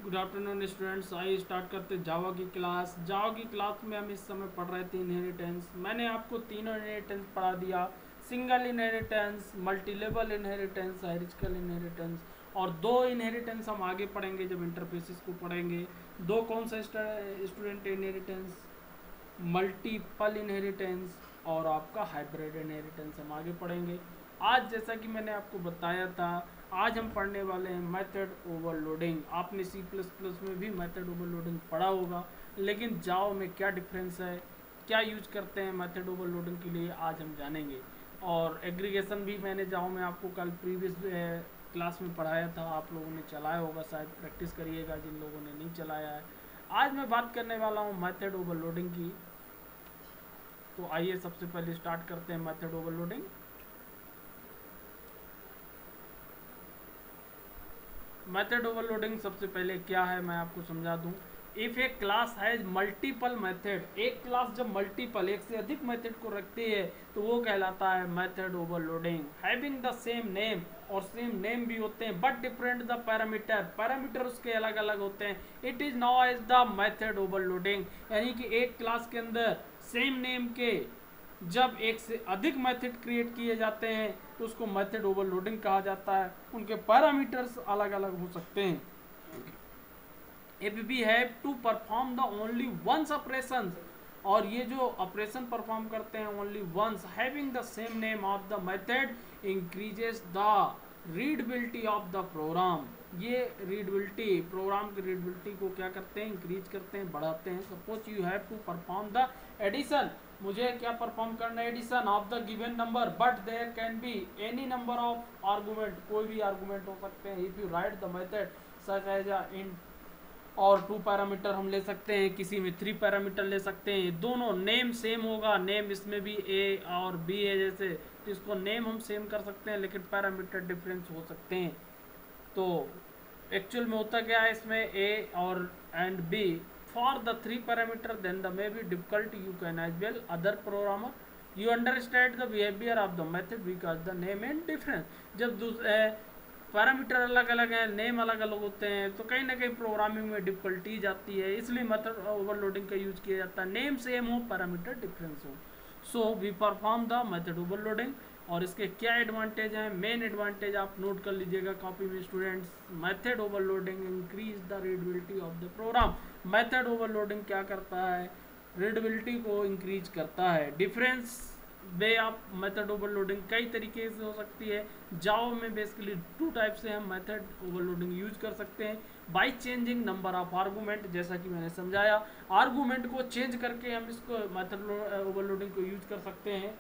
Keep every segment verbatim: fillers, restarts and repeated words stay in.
Good afternoon students, आइए start करते Java की क्लास। जावा की क्लास में हम इस समय पढ़ रहे थे इनहेरिटेंस। मैंने आपको तीनों इनहेरिटेंस पढ़ा दिया, single inheritance, multi level inheritance, hierarchical inheritance. और दो इनहेरिटेंस हम आगे पढ़ेंगे जब इंटरफेसेस को पढ़ेंगे। दो कौन सा स्टूडेंट इनहेरिटेंस? मल्टीपल इनहेरिटेंस और आपका हाइब्रिड इनहेरिटेंस हम आगे पढ़ेंगे। आज जैसा कि मैंने आपको बताया था, आज हम पढ़ने वाले हैं मेथड ओवरलोडिंग। आपने सी प्लस प्लस में भी मेथड ओवरलोडिंग पढ़ा होगा, लेकिन जावा में क्या डिफरेंस है, क्या यूज करते हैं मेथड ओवरलोडिंग के लिए, आज हम जानेंगे। और एग्रीगेशन भी मैंने जावा में आपको कल प्रीवियस क्लास में पढ़ाया था, आप लोगों ने चलाया होगा, शायद प्रैक्टिस करिएगा जिन लोगों ने नहीं चलाया है। आज मैं बात करने वाला हूँ मेथड ओवरलोडिंग की। तो आइए सबसे पहले स्टार्ट करते हैं मेथड ओवरलोडिंग। मेथड ओवरलोडिंग सबसे पहले क्या है मैं आपको समझा दूं। If a class has multiple method, एक क्लास जब मल्टीपल एक से अधिक मेथड को रखती है तो वो कहलाता है method overloading. Having the same name, और सेम नेम भी होते हैं, but different the parameter, parameter उसके अलग अलग होते हैं। It is now as the method overloading. यानी कि एक क्लास के अंदर सेम नेम के जब एक से अधिक मेथड क्रिएट किए जाते हैं तो उसको मेथड ओवरलोडिंग कहा जाता है। उनके पैरामीटर्स अलग अलग हो सकते हैं। If we have to perform the only once operations, और ये जो ऑपरेशन परफॉर्म करते हैं only once, having the same name of the method increases the readability of the program. ये रीडबिलिटी, प्रोग्राम की रीडबिलिटी को क्या करते हैं, इंक्रीज करते हैं, बढ़ाते हैं। Suppose you have to perform the addition, मुझे क्या परफॉर्म करना है, addition of the given number, but there can be any number of argument, कोई भी आर्गुमेंट हो सकते हैं। If you write the method such as a int, और टू पैरामीटर हम ले सकते हैं, किसी में थ्री पैरामीटर ले सकते हैं। दोनों नेम सेम होगा, नेम इसमें भी ए और बी है जैसे, तो इसको नेम हम सेम कर सकते हैं, लेकिन पैरामीटर डिफरेंस हो सकते हैं। तो एक्चुअल में होता क्या है इसमें, ए और and B for the three parameter, then the may be difficult, you can as well other programmer you understand the behaviour of the method because the name and difference. जब parameter अलग अलग हैं, name अलग अलग होते हैं, तो कहीं ना कहीं प्रोग्रामिंग में डिफिकल्टी जाती है, इसलिए मेथड ओवरलोडिंग का यूज किया जाता है। नेम सेम हो, पैरामीटर डिफरेंस हो। So we perform the method overloading. और इसके क्या एडवांटेज हैं, मेन एडवांटेज आप नोट कर लीजिएगा कॉपी में students. Method overloading increase the readability of the program. Method overloading क्या करता है, रीडबिलिटी को इंक्रीज करता है। Difference way of method overloading कई तरीके से हो सकती है। जावा में बेसिकली टू टाइप से हम मेथड ओवरलोडिंग यूज कर सकते हैं। By changing number of argument, जैसा कि मैंने समझाया, आर्गूमेंट को चेंज करके हम इसको मेथड ओवरलोडिंग को यूज कर सकते हैं।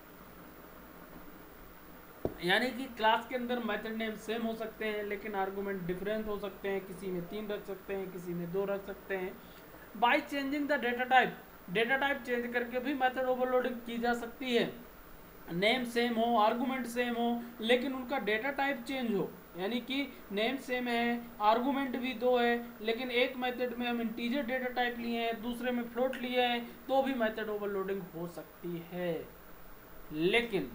यानी कि क्लास के अंदर मेथड नेम सेम हो सकते हैं, लेकिन आर्गूमेंट डिफरेंट हो सकते हैं, किसी में तीन रख सकते हैं, किसी में दो रख सकते हैं। By changing the data type, data type change करके भी मेथड ओवरलोडिंग की जा सकती है। नेम सेम हो, आर्गूमेंट सेम हो, लेकिन उनका डेटा टाइप चेंज हो। यानी कि नेम सेम है, आर्गूमेंट भी दो है, लेकिन एक मेथड में हम इंटीजर डेटा टाइप लिए हैं, दूसरे में फ्लोट लिए हैं, तो भी मेथड ओवरलोडिंग हो सकती है। लेकिन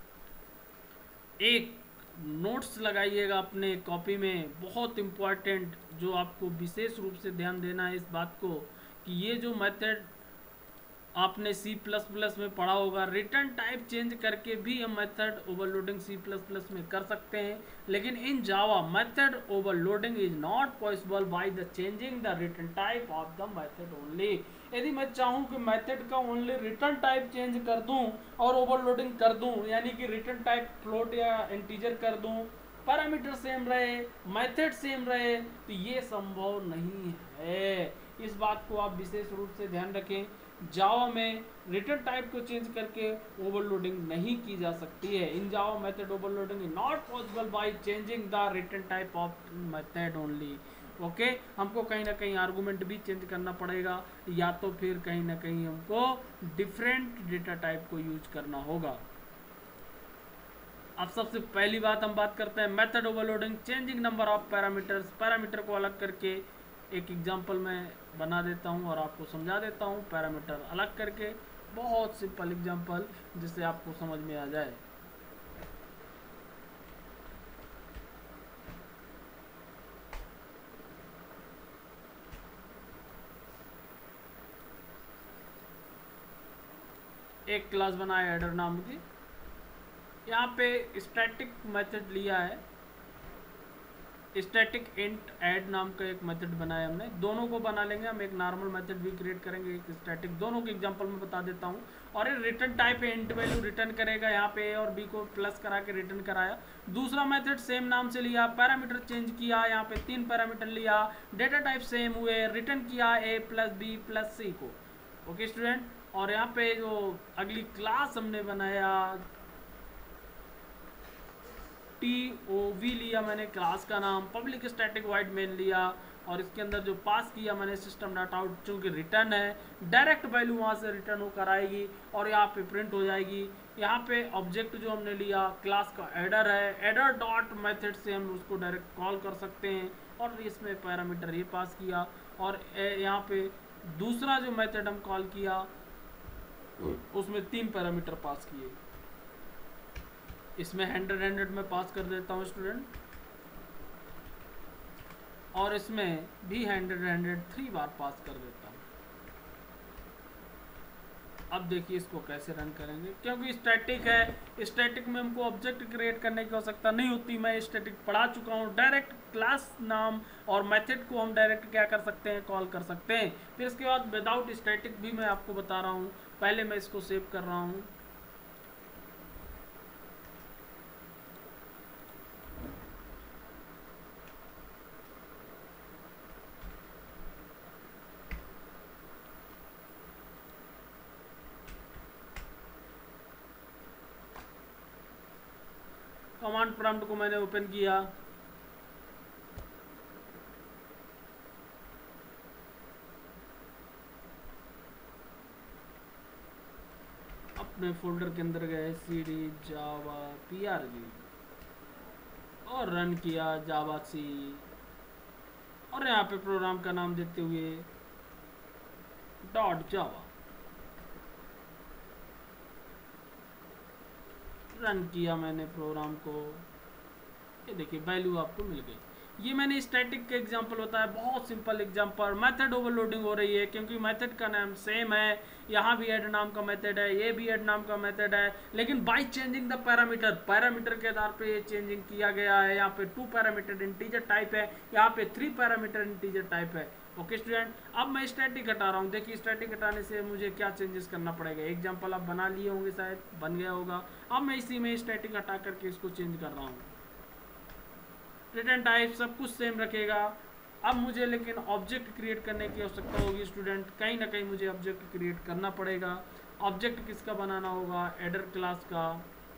एक नोट्स लगाइएगा अपने कॉपी में, बहुत इंपॉर्टेंट, जो आपको विशेष रूप से ध्यान देना है इस बात को कि ये जो मेथड आपने सी प्लस प्लस में पढ़ा होगा, रिटर्न टाइप चेंज करके भी हम method overloading C plus plus में कर सकते हैं। लेकिन in Java method overloading is not possible by the changing the return type of the method only. यदि मैं चाहूँ कि मेथड का ओनली रिटर्न टाइप चेंज कर दूं और ओवरलोडिंग कर दूं, यानी कि रिटर्न टाइप फ्लोट या इंटीजर कर दूं, पैरामीटर सेम रहे, मेथड सेम रहे, तो ये संभव नहीं है। इस बात को आप विशेष रूप से ध्यान रखें। जावा में रिटर्न टाइप को चेंज करके ओवरलोडिंग नहीं की जा सकती है। In Java method overloading is not possible by changing the return type of method only. Okay, हमको कहीं ना कहीं आर्गुमेंट भी चेंज करना पड़ेगा, या तो फिर कहीं ना कहीं हमको डिफरेंट डेटा टाइप को यूज करना होगा। अब सबसे पहली बात हम बात करते हैं method overloading, changing number of parameters. Parameter को अलग करके एक एग्जांपल मैं बना देता हूं और आपको समझा देता हूं, पैरामीटर अलग करके, बहुत सिंपल एग्जांपल जिससे आपको समझ में आ जाए। एक क्लास बनाया एडर नाम की, यहाँ पे स्टैटिक मेथड लिया है, स्टैटिक इंट ऐड नाम का एक मेथड बनाया हमने। दोनों को बना लेंगे हम, एक नॉर्मल मेथड भी क्रिएट करेंगे, एक स्टैटिक, दोनों के एग्जांपल में बता देता हूँ। और ये रिटर्न टाइप है, इंट वैल्यू रिटर्न करेगा, यहाँ पे ए और बी को प्लस करा के रिटर्न कराया। दूसरा मेथड सेम नाम से लिया, पैरामीटर चेंज किया, यहाँ पे तीन पैरामीटर लिया, डेटा टाइप सेम हुए, रिटर्न किया A plus B plus C को। ओके स्टूडेंट, और यहाँ पे जो अगली क्लास हमने बनाया टी ओ वी लिया मैंने क्लास का नाम, पब्लिक स्टैटिक वाइड मेन लिया, और इसके अंदर जो पास किया मैंने सिस्टम डॉट आउट, चूँकि रिटर्न है डायरेक्ट वैल्यू वहाँ से रिटर्न होकर आएगी और यहाँ पे प्रिंट हो जाएगी। यहाँ पे ऑब्जेक्ट जो हमने लिया क्लास का एडर है, एडर डॉट मेथड से हम उसको डायरेक्ट कॉल कर सकते हैं, और इसमें पैरामीटर ये पास किया। और यहाँ पे दूसरा जो मेथड हम कॉल किया उसमें तीन पैरामीटर पास किए, इसमें हंड्रेड हंड्रेड में पास कर देता हूँ स्टूडेंट, और इसमें भी हंड्रेड हंड्रेड थ्री बार पास कर देता हूँ। अब देखिए इसको कैसे रन करेंगे, क्योंकि स्टैटिक है, स्टैटिक में हमको ऑब्जेक्ट क्रिएट करने की आवश्यकता नहीं होती, मैं स्टैटिक पढ़ा चुका हूँ। डायरेक्ट क्लास नाम और मेथड को हम डायरेक्ट क्या कर सकते हैं, कॉल कर सकते हैं। फिर इसके बाद विदाउट स्टैटिक भी मैं आपको बता रहा हूँ। पहले मैं इसको सेव कर रहा हूँ, कमांड प्रॉम्प्ट को मैंने ओपन किया, अपने फोल्डर के अंदर गए, C D Java P R G, और रन किया जावा सी, और यहाँ पे प्रोग्राम का नाम देते हुए डॉट जावा, रन किया मैंने प्रोग्राम को। ये देखिए वैल्यू आपको मिल गई। ये मैंने स्टैटिक के एग्जांपल बताया, बहुत सिंपल एग्जांपल। मेथड ओवरलोडिंग हो रही है क्योंकि मेथड का नाम सेम है, यहाँ भी ऐड नाम का मेथड है, ये भी ऐड नाम का मेथड है, लेकिन by changing the parameter, parameter के आधार पे ये चेंजिंग किया गया है। यहाँ पे टू पैरामीटर इंटीजर टाइप है, यहाँ पे थ्री पैरामीटर इंटीजर टाइप है। ओके स्टूडेंट, अब मैं स्टैटिक हटा रहा हूँ। देखिए स्टैटिक हटाने से मुझे क्या चेंजेस करना पड़ेगा। एग्जांपल आप बना लिए होंगे, शायद बन गया होगा। अब मैं इसी में स्टैटिक हटा करके इसको चेंज कर रहा हूँ। रिटर्न टाइप सब कुछ सेम रखेगा। अब मुझे लेकिन ऑब्जेक्ट क्रिएट करने की आवश्यकता होगी स्टूडेंट, कहीं ना कहीं मुझे ऑब्जेक्ट क्रिएट करना पड़ेगा। ऑब्जेक्ट किसका बनाना होगा, एडर क्लास का,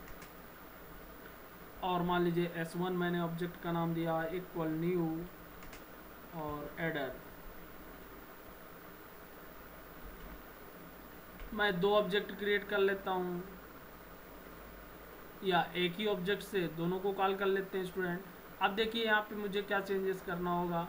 और मान लीजिए एस वन मैंने ऑब्जेक्ट का नाम दिया इक्वल न्यू और एडर। मैं दो ऑब्जेक्ट क्रिएट कर लेता हूँ, या एक ही ऑब्जेक्ट से दोनों को कॉल कर लेते हैं स्टूडेंट। अब देखिए यहाँ पे मुझे क्या चेंजेस करना होगा।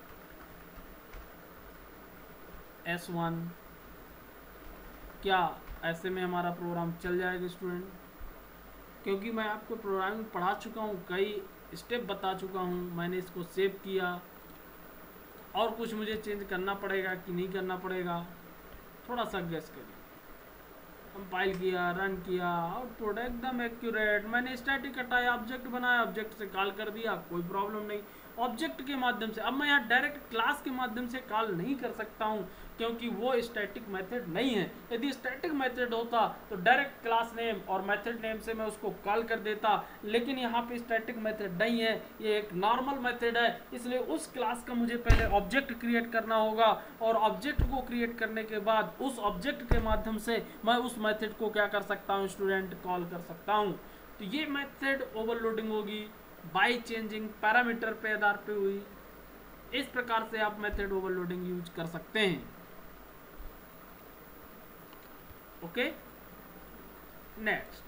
एस वन, क्या ऐसे में हमारा प्रोग्राम चल जाएगा स्टूडेंट? क्योंकि मैं आपको प्रोग्रामिंग पढ़ा चुका हूँ, कई स्टेप बता चुका हूँ, मैंने इसको सेव किया। और कुछ मुझे चेंज करना पड़ेगा कि नहीं करना पड़ेगा, थोड़ा सा गेस करिए। कंपाइल किया, रन किया, आउटपुट एकदम एक्यूरेट। मैंने स्टैटिक हटाया, ऑब्जेक्ट बनाया, ऑब्जेक्ट से कॉल कर दिया, कोई प्रॉब्लम नहीं। ऑब्जेक्ट के माध्यम से, अब मैं यहाँ डायरेक्ट क्लास के माध्यम से कॉल नहीं कर सकता हूँ क्योंकि वो स्टैटिक मेथड नहीं है। यदि स्टैटिक मेथड होता तो डायरेक्ट क्लास नेम और मेथड नेम से मैं उसको कॉल कर देता, लेकिन यहाँ पे स्टैटिक मेथड नहीं है, ये एक नॉर्मल मेथड है। इसलिए उस क्लास का मुझे पहले ऑब्जेक्ट क्रिएट करना होगा, और ऑब्जेक्ट को क्रिएट करने के बाद उस ऑब्जेक्ट के माध्यम से मैं उस मेथड को क्या कर सकता हूँ स्टूडेंट, कॉल कर सकता हूँ। तो ये मेथड ओवरलोडिंग होगी बाय चेंजिंग पैरामीटर पे आधार पे हुई। इस प्रकार से आप मेथड ओवरलोडिंग यूज कर सकते हैं। Okay, next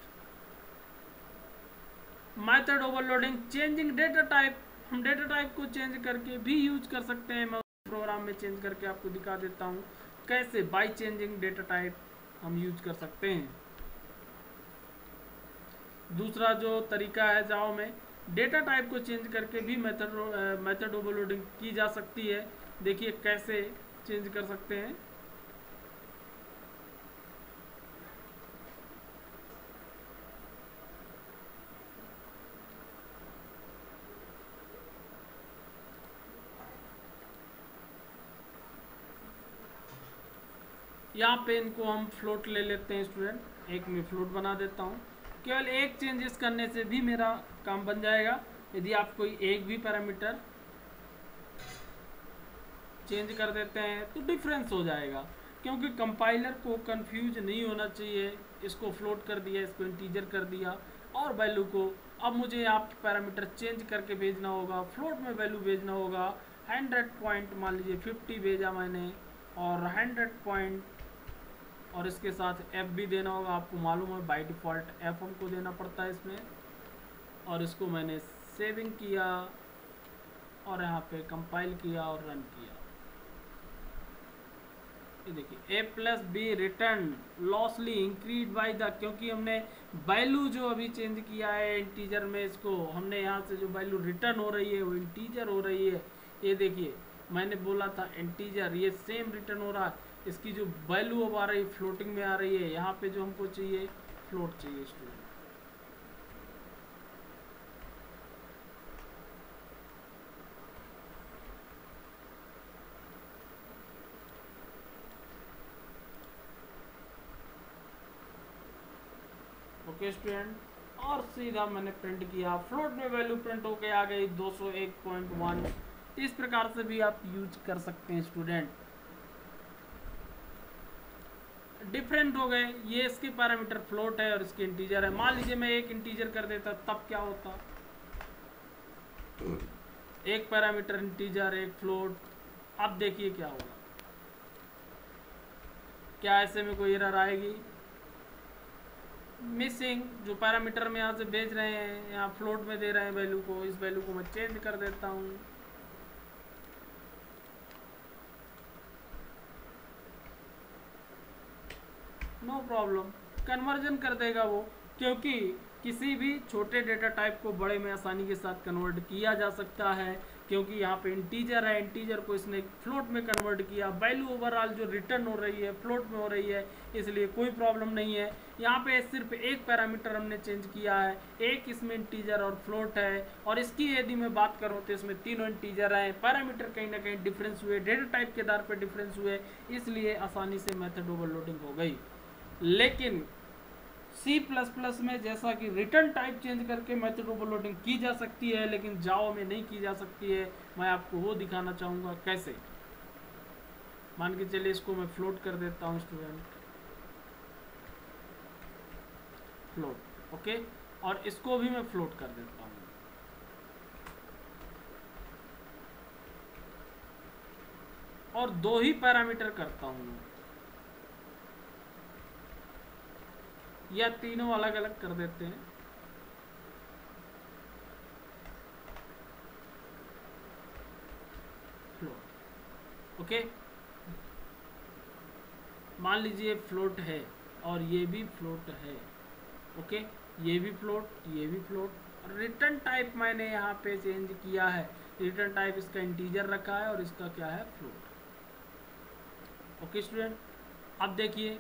method overloading changing data type. हम डेटा टाइप को चेंज करके भी यूज कर सकते हैं। मैं प्रोग्राम में चेंज करके आपको दिखा देता हूं कैसे बाय चेंजिंग डेटा टाइप हम यूज कर सकते हैं। दूसरा जो तरीका है जावा में, डेटा टाइप को चेंज करके भी मेथड मेथड ओवरलोडिंग की जा सकती है। देखिए कैसे चेंज कर सकते हैं। यहाँ पे इनको हम फ्लोट ले लेते हैं स्टूडेंट, एक में फ्लोट बना देता हूँ। केवल एक चेंजेस करने से भी मेरा काम बन जाएगा। यदि आप कोई एक भी पैरामीटर चेंज कर देते हैं तो डिफरेंस हो जाएगा, क्योंकि कंपाइलर को कंफ्यूज नहीं होना चाहिए। इसको फ्लोट कर दिया, इसको इंटीजर कर दिया, और वैल्यू को अब मुझे यहाँ पैरामीटर चेंज करके भेजना होगा, फ्लोट में वैल्यू भेजना होगा। हंड्रेड पॉइंट मान लीजिए फिफ्टी भेजा मैंने, और हंड्रेड पॉइंट, और इसके साथ एफ भी देना होगा। आपको मालूम है बाय डिफ़ॉल्ट एफ हमको देना पड़ता है इसमें। और इसको मैंने सेविंग किया, और यहाँ पे कंपाइल किया और रन किया। ये देखिए A plus B return lossy increase by the, क्योंकि हमने वैल्यू जो अभी चेंज किया है इंटीजर में, इसको हमने यहाँ से जो वैल्यू रिटर्न हो रही है वो इंटीजर हो रही है। ये देखिए मैंने बोला था इंटीजर, ये सेम रिटर्न हो रहा है। इसकी जो वैल्यू अब आ रही है फ्लोटिंग में आ रही है। यहाँ पे जो हमको चाहिए फ्लोट चाहिए स्टूडेंट। ओके स्टूडेंट, और सीधा मैंने प्रिंट किया, फ्लोट में वैल्यू प्रिंट होके आ गई दो सौ एक पॉइंट वन। इस प्रकार से भी आप यूज कर सकते हैं स्टूडेंट। डिफरेंट हो गए, ये इसके पैरामीटर फ्लोट है और इसके इंटीजर है। मान लीजिए मैं एक इंटीजर कर देता, तब क्या होता? एक पैरामीटर इंटीजर, एक फ्लोट। अब देखिए क्या होगा, क्या ऐसे में कोई एरर आएगी? मिसिंग जो पैरामीटर में यहाँ से भेज रहे हैं, यहाँ फ्लोट में दे रहे हैं वैल्यू को, इस वैल्यू को मैं चेंज कर देता हूँ। नो प्रॉब्लम, कन्वर्जन कर देगा वो, क्योंकि किसी भी छोटे डेटा टाइप को बड़े में आसानी के साथ कन्वर्ट किया जा सकता है। क्योंकि यहाँ पे इंटीजर है, इंटीजर को इसने फ्लोट में कन्वर्ट किया, वैल्यू ओवरऑल जो रिटर्न हो रही है फ्लोट में हो रही है, इसलिए कोई प्रॉब्लम नहीं है। यहाँ पे सिर्फ एक पैरामीटर हमने चेंज किया है, एक इसमें इंटीजर और फ्लोट है। और इसकी यदि मैं बात करूँ तो इसमें तीनों इंटीजर हैं। पैरामीटर कहीं ना कहीं डिफरेंस हुए, डेटा टाइप के आधार पर डिफरेंस हुए, इसलिए आसानी से मेथड ओवरलोडिंग हो गई। लेकिन सी प्लस प्लस में जैसा कि रिटर्न टाइप चेंज करके मेथड ओवरलोडिंग की जा सकती है, लेकिन जावा में नहीं की जा सकती है। मैं आपको वो दिखाना चाहूँगा कैसे। मान के चलिए इसको मैं फ्लोट कर देता हूँ स्टूडेंट, फ्लोट, ओके, और इसको भी मैं फ्लोट कर देता हूँ। और दो ही पैरामीटर करता हूँ, या तीनों अलग अलग कर देते हैं। फ्लोट, ओके, मान लीजिए फ्लोट है और ये भी फ्लोट है, ओके, ये भी फ्लोट, ये भी फ्लोट। रिटर्न टाइप मैंने यहाँ पे चेंज किया है, रिटर्न टाइप इसका इंटीजर रखा है और इसका क्या है फ्लोट। ओके स्टूडेंट, अब देखिए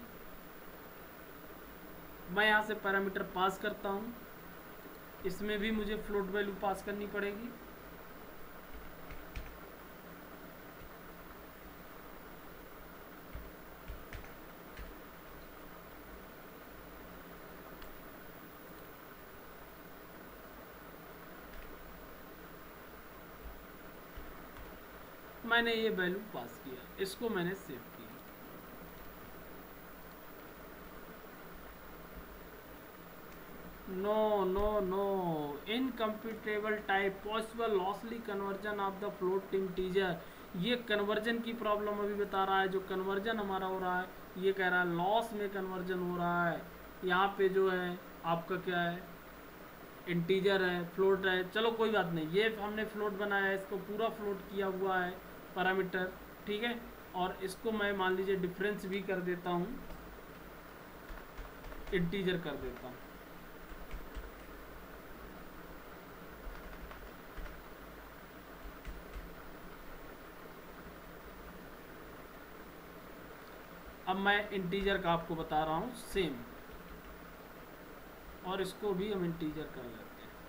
मैं यहाँ से पैरामीटर पास करता हूँ, इसमें भी मुझे फ्लोट वैल्यू पास करनी पड़ेगी। मैंने ये वैल्यू पास किया, इसको मैंने सेव किया। No no no, incompatible type possible lossy conversion of the float integer. ये कन्वर्जन की प्रॉब्लम अभी बता रहा है। जो कन्वर्जन हमारा हो रहा है, ये कह रहा है लॉस में कन्वर्जन हो रहा है। यहाँ पे जो है आपका क्या है, इंटीजर है, फ्लोट है। चलो कोई बात नहीं, ये हमने फ्लोट बनाया है, इसको पूरा फ्लोट किया हुआ है पैरामीटर, ठीक है। और इसको मैं मान लीजिए डिफरेंस भी कर देता हूँ, इंटीजर कर देता हूँ। अब मैं इंटीजर का आपको बता रहा हूँ सेम, और इसको भी हम इंटीजर कर लेते हैं,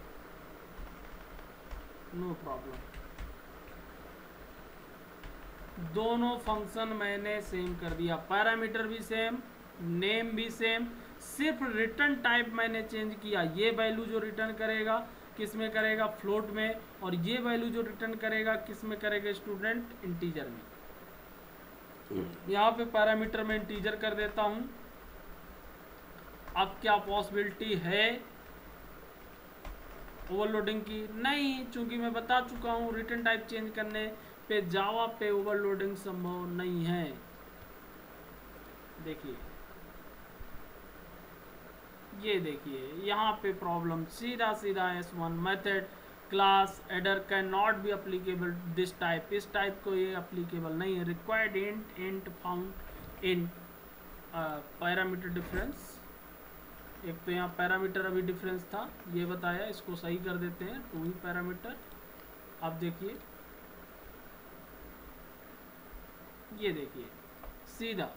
नो प्रॉब्लम। दोनों फंक्शन मैंने सेम कर दिया, पैरामीटर भी सेम, नेम भी सेम, सिर्फ रिटर्न टाइप मैंने चेंज किया। ये वैल्यू जो रिटर्न करेगा किस में करेगा, फ्लोट में, और ये वैल्यू जो रिटर्न करेगा किस में करेगा स्टूडेंट, इंटीजर में। यहाँ पे पैरामीटर में इंटीजर कर देता हूँ। अब क्या पॉसिबिलिटी है ओवरलोडिंग की? नहीं, चूंकि मैं बता चुका हूँ रिटर्न टाइप चेंज करने पे जावा पे ओवरलोडिंग संभव नहीं है। देखिए ये देखिए यहाँ पे प्रॉब्लम, सीधा सीधा S one method class adder can not be applicable this type, इस टाइप को ये अप्लीकेबल नहीं है। Required int int found in parameter difference, एक तो यहाँ पैरामीटर अभी डिफरेंस था ये बताया, इसको सही कर देते हैं, टू ही पैरामीटर। अब देखिए ये देखिए सीधा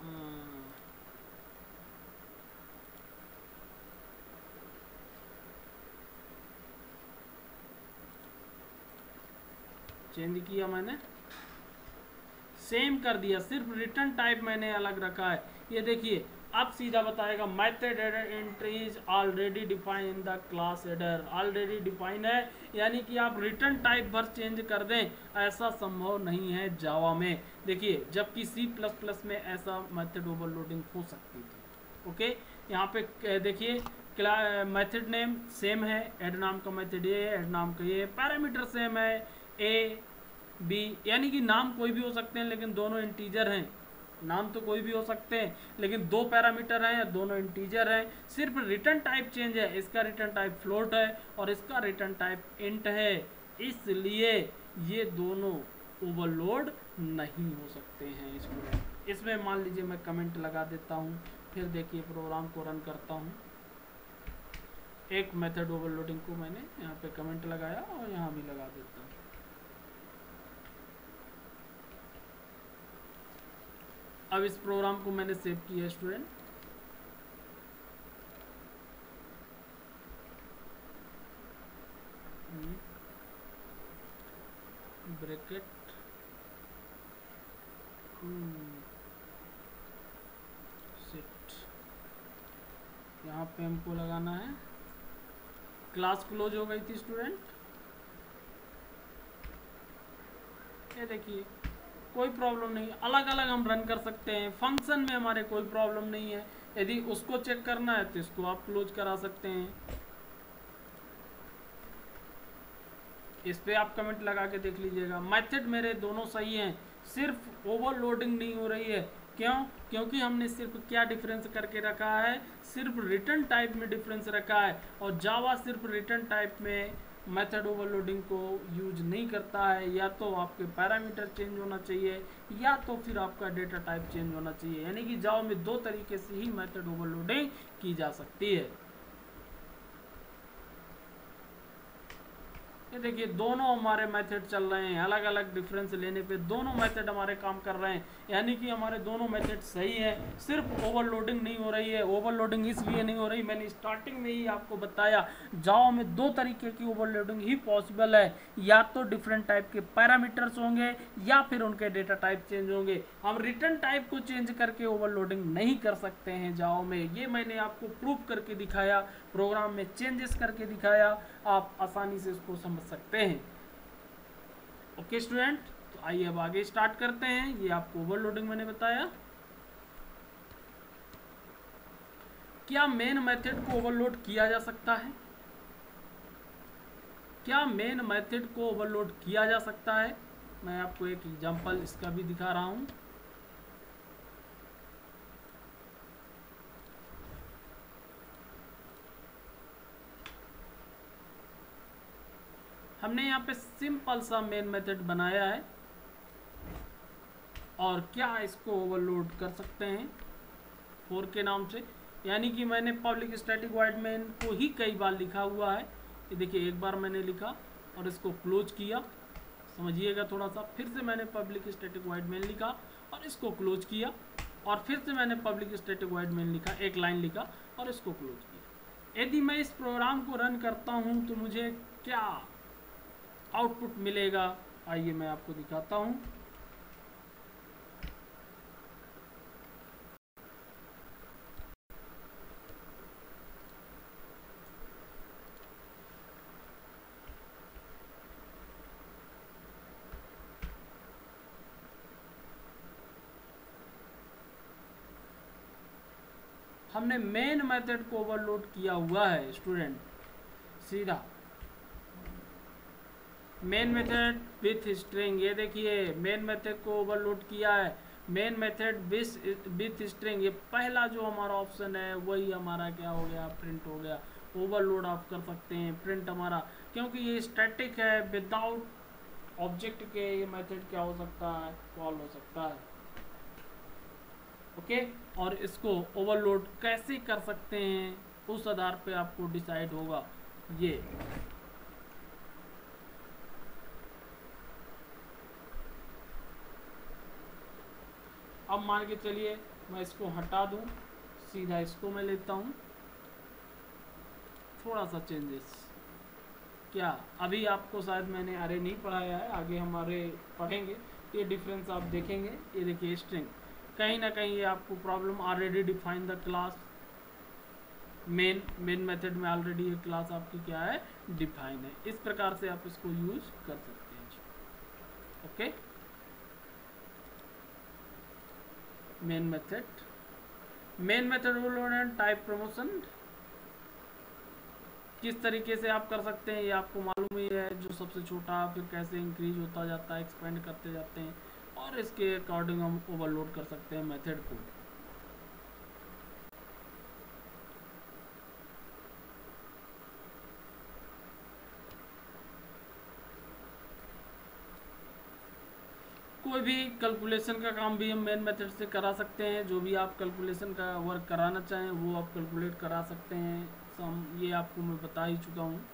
चेंज किया मैंने, सेम कर दिया, सिर्फ रिटर्न टाइप मैंने अलग रखा है। ये देखिए अब सीधा बताएगा method adder entries already define in the class adder, already define है, यानी कि आप रिटर्न टाइप भर चेंज कर दें, ऐसा संभव नहीं है जावा में। देखिए जबकि सी प्लस प्लस में ऐसा मेथड ओवरलोडिंग हो सकती थी। ओके, यहाँ पे देखिए मेथड नेम सेम है, एड नाम का मेथड ये है, एड नाम का ये है, पैरामीटर सेम है, ए बी, यानी कि नाम कोई भी हो सकते हैं लेकिन दोनों इंटीजर हैं। नाम तो कोई भी हो सकते हैं लेकिन दो पैरामीटर हैं या दोनों इंटीजर हैं, सिर्फ रिटर्न टाइप चेंज है। इसका रिटर्न टाइप फ्लोट है और इसका रिटर्न टाइप इंट है, इसलिए ये दोनों ओवरलोड नहीं हो सकते हैं। इसमें इसमें मान लीजिए मैं कमेंट लगा देता हूँ, फिर देखिए प्रोग्राम को रन करता हूँ। एक मेथड ओवरलोडिंग को मैंने यहाँ पे कमेंट लगाया और यहाँ भी लगा देता हूँ। अब इस प्रोग्राम को मैंने सेव किया स्टूडेंट, ब्रैकेट सेट, यहाँ पे हमको लगाना है, क्लास क्लोज हो गई थी स्टूडेंट। ये देखिए कोई प्रॉब्लम नहीं, अलग अलग हम रन कर सकते हैं, फंक्शन में हमारे कोई प्रॉब्लम नहीं है। यदि उसको चेक करना है तो इसको आप क्लोज करा सकते हैं। इस पे आप कमेंट लगा के देख लीजिएगा। मेथड मेरे दोनों सही हैं, सिर्फ ओवरलोडिंग नहीं हो रही है। क्यों? क्योंकि हमने सिर्फ क्या डिफरेंस करके रखा है, सिर्फ रिटर्न टाइप में डिफरेंस रखा है, और जावा सिर्फ रिटर्न टाइप में मेथड ओवरलोडिंग को यूज नहीं करता है। या तो आपके पैरामीटर चेंज होना चाहिए या तो फिर आपका डेटा टाइप चेंज होना चाहिए, यानी कि जावा में दो तरीके से ही मेथड ओवरलोडिंग की जा सकती है। ये देखिए दोनों हमारे मेथड चल रहे हैं, अलग अलग डिफरेंस लेने पे दोनों मेथड हमारे काम कर रहे हैं, यानी कि हमारे दोनों मेथड सही है, सिर्फ ओवरलोडिंग नहीं हो रही है। ओवरलोडिंग इसलिए नहीं हो रही, मैंने स्टार्टिंग में ही आपको बताया, जावा में दो तरीके की ओवरलोडिंग ही पॉसिबल है, या तो डिफरेंट टाइप के पैरामीटर्स होंगे या फिर उनके डेटा टाइप चेंज होंगे। हम रिटर्न टाइप को चेंज करके ओवरलोडिंग नहीं कर सकते हैं जावा में, ये मैंने आपको प्रूफ करके दिखाया, प्रोग्राम में चेंजेस करके दिखाया, आप आसानी से इसको समझ सकते हैं। ओके स्टूडेंट, तो आइए अब आगे स्टार्ट करते हैं। ये आपको ओवरलोडिंग मैंने बताया। क्या मेन मेथड को ओवरलोड किया जा सकता है? क्या मेन मेथड को ओवरलोड किया जा सकता है? मैं आपको एक एग्जांपल इसका भी दिखा रहा हूं। हमने यहाँ पे सिंपल सा मेन मेथड बनाया है, और क्या इसको ओवरलोड कर सकते हैं फोर के नाम से, यानी कि मैंने पब्लिक स्टैटिक वॉइड मेन को ही कई बार लिखा हुआ है। ये देखिए एक बार मैंने लिखा और इसको क्लोज किया, समझिएगा थोड़ा सा, फिर से मैंने पब्लिक स्टैटिक वॉइड मेन लिखा और इसको क्लोज किया, और फिर से मैंने पब्लिक स्टैटिक वॉइड मेन लिखा, एक लाइन लिखा और इसको क्लोज किया। यदि मैं इस प्रोग्राम को रन करता हूँ तो मुझे क्या आउटपुट मिलेगा, आइए मैं आपको दिखाता हूँ। हमने मेन मेथड को ओवरलोड किया हुआ है स्टूडेंट, सीधा मेन मेथड विथ स्ट्रिंग, ये देखिए मेन मेथड को ओवरलोड किया है, main method with with string, ये पहला जो हमारा ऑप्शन है वही हमारा क्या हो गया, प्रिंट हो गया। ओवरलोड आप कर सकते हैं प्रिंट हमारा, क्योंकि ये स्टैटिक है, विदाउट ऑब्जेक्ट के ये मेथड क्या हो सकता है, कॉल हो सकता है। ओके, और इसको ओवरलोड कैसे कर सकते हैं उस आधार पे आपको डिसाइड होगा। ये अब मान के चलिए मैं इसको हटा दूं, सीधा इसको मैं लेता हूं, थोड़ा सा चेंजेस, क्या अभी आपको शायद मैंने अरे नहीं पढ़ाया है, आगे हमारे पढ़ेंगे ये डिफरेंस आप देखेंगे। ये देखिए स्ट्रिंग, कहीं ना कहीं ये आपको problem, already define the class, main main method में ऑलरेडी ये क्लास आपकी क्या है, डिफाइन है। इस प्रकार से आप इसको यूज कर सकते हैं। Okay, main method, main method overload type promotion किस तरीके से आप कर सकते हैं ये आपको मालूम ही है, जो सबसे छोटा फिर कैसे इंक्रीज होता जाता है, एक्सपेंड करते जाते हैं, और इसके अकॉर्डिंग हम ओवरलोड कर सकते हैं मेथड को। कोई भी कैलकुलेशन का काम भी हम मेन मेथड से करा सकते हैं, जो भी आप कैलकुलेशन का वर्क कराना चाहें वो आप कैलकुलेट करा सकते हैं। सम ये आपको मैं बता ही चुका हूँ।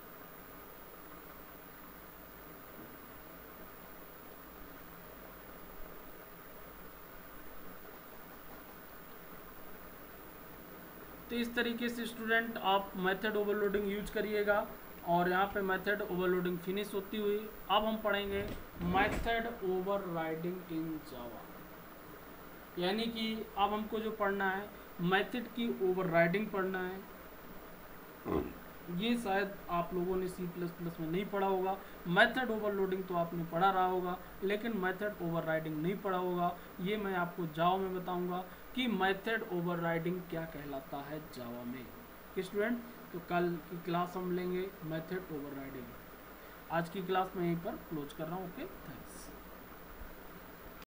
तो इस तरीके से स्टूडेंट आप मेथड ओवरलोडिंग यूज करिएगा, और यहाँ पे मेथड ओवरलोडिंग फिनिश होती हुई अब हम पढ़ेंगे मेथड ओवरराइडिंग इन जावा। यानी कि अब हमको जो पढ़ना है मेथड की ओवरराइडिंग पढ़ना है। ये शायद आप लोगों ने सी प्लस प्लस में नहीं पढ़ा होगा, मेथड ओवरलोडिंग तो आपने पढ़ा रहा होगा, लेकिन मेथड ओवरराइडिंग नहीं पढ़ा होगा। ये मैं आपको जावा में बताऊंगा कि मेथड ओवरराइडिंग क्या कहलाता है जावा में। कि स्टूडेंट, तो कल की क्लास हम लेंगे मेथड ओवरराइडिंग। आज की क्लास मैं यहीं पर क्लोज कर रहा हूँ। Okay, thanks.